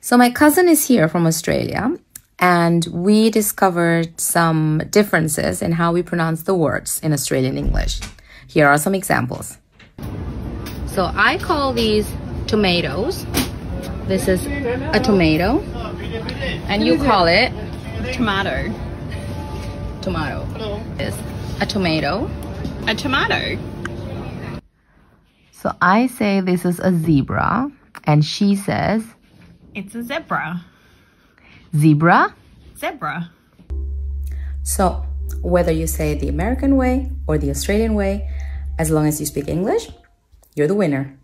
So my cousin is here from Australia, and we discovered some differences in how we pronounce the words in Australian English. Here are some examples. So I call these tomatoes. This is a tomato, and you call it Tomato. tomato. Is a tomato. A tomato. So I say this is a zebra, and she says It's a zebra. zebra. Zebra. So whether you say it the American way or the Australian way, as long as you speak English, you're the winner.